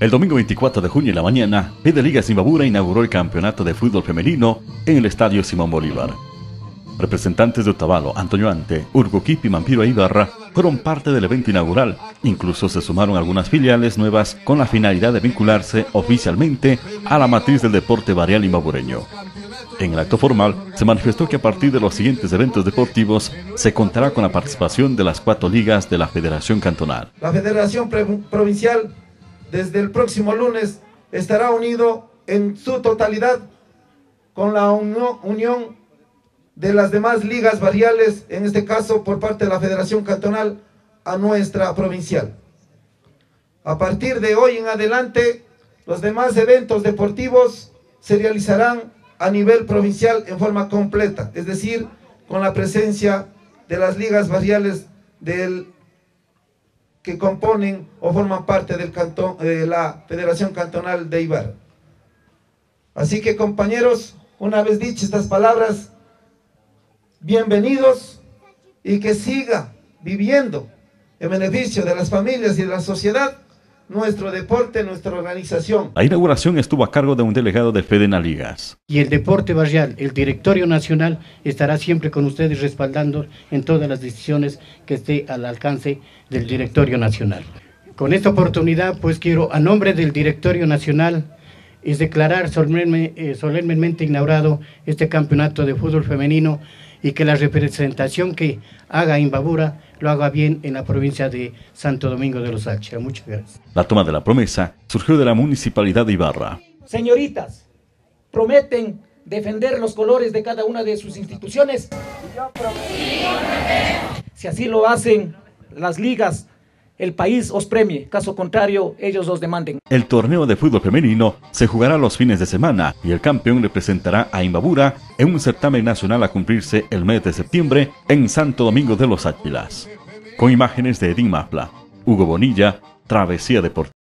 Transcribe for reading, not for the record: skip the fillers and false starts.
El domingo 24 de junio en la mañana, Fede Ligas Imbabura inauguró el campeonato de fútbol femenino en el estadio Simón Bolívar. Representantes de Otavalo, Antonio Ante, Urgoquipi, Mampiro e Ibarra fueron parte del evento inaugural. Incluso se sumaron algunas filiales nuevas con la finalidad de vincularse oficialmente a la matriz del deporte barrial imbabureño. En el acto formal se manifestó que a partir de los siguientes eventos deportivos se contará con la participación de las 4 ligas de la Federación Cantonal. La Federación Provincial desde el próximo lunes estará unido en su totalidad con la unión de las demás ligas barriales, en este caso por parte de la Federación Cantonal a nuestra provincial. A partir de hoy en adelante, los demás eventos deportivos se realizarán a nivel provincial en forma completa, es decir, con la presencia de las ligas barriales que componen o forman parte del cantón, de la Federación Cantonal de Ibarra. Así que, compañeros, una vez dichas estas palabras, bienvenidos, y que siga viviendo en beneficio de las familias y de la sociedad nuestro deporte, nuestra organización. La inauguración estuvo a cargo de un delegado de Fedena Ligas. Y el deporte barrial, el directorio nacional, estará siempre con ustedes respaldando en todas las decisiones que esté al alcance del directorio nacional. Con esta oportunidad, pues quiero, a nombre del directorio nacional, es declarar solemnemente inaugurado este campeonato de fútbol femenino, y que la representación que haga Imbabura lo haga bien en la provincia de Santo Domingo de los Táchira. Muchas gracias. La toma de la promesa surgió de la Municipalidad de Ibarra. Señoritas, prometen defender los colores de cada una de sus instituciones. Si así lo hacen las ligas, el país os premie, caso contrario, ellos os demanden. El torneo de fútbol femenino se jugará los fines de semana y el campeón representará a Imbabura en un certamen nacional a cumplirse el mes de septiembre en Santo Domingo de los Áchilas. Con imágenes de Edín Mapla, Hugo Bonilla, Travesía Deportiva.